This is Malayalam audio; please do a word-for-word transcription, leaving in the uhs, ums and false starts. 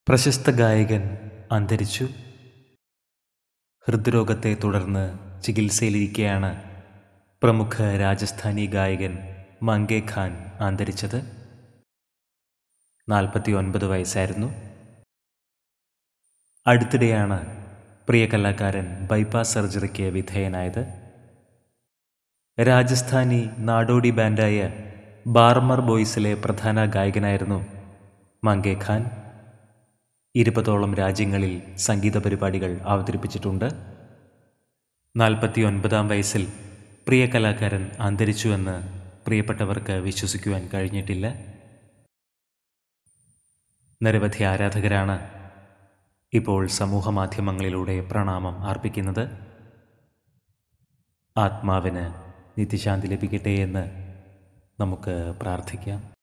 പ്രശസ്ത ഗായകൻ അന്തരിച്ചു. ഹൃദ്രോഗത്തെ തുടർന്ന് ചികിത്സയിലിരിക്കെയാണ് പ്രമുഖ രാജസ്ഥാനി ഗായകൻ മംഗെ ഖാൻ അന്തരിച്ചത്. നാൽപ്പത്തി ഒൻപത് വയസ്സായിരുന്നു. അടുത്തിടെയാണ് പ്രിയ കലാകാരൻ ബൈപ്പാസ് സർജറിക്ക് വിധേയനായത്. രാജസ്ഥാനി നാടോടി ബാൻഡായ ബാർമർ ബോയ്സിലെ പ്രധാന ഗായകനായിരുന്നു മംഗെ ഖാൻ. ഇരുപതോളം രാജ്യങ്ങളിൽ സംഗീത പരിപാടികൾ അവതരിപ്പിച്ചിട്ടുണ്ട്. നാൽപ്പത്തി ഒൻപതാം വയസ്സിൽ പ്രിയ കലാകാരൻ അന്തരിച്ചുവെന്ന് പ്രിയപ്പെട്ടവർക്ക് വിശ്വസിക്കുവാൻ കഴിഞ്ഞിട്ടില്ല. നിരവധി ആരാധകരാണ് ഇപ്പോൾ സമൂഹ മാധ്യമങ്ങളിലൂടെ പ്രണാമം അർപ്പിക്കുന്നത്. ആത്മാവിന് നിത്യശാന്തി ലഭിക്കട്ടെ എന്ന് നമുക്ക് പ്രാർത്ഥിക്കാം.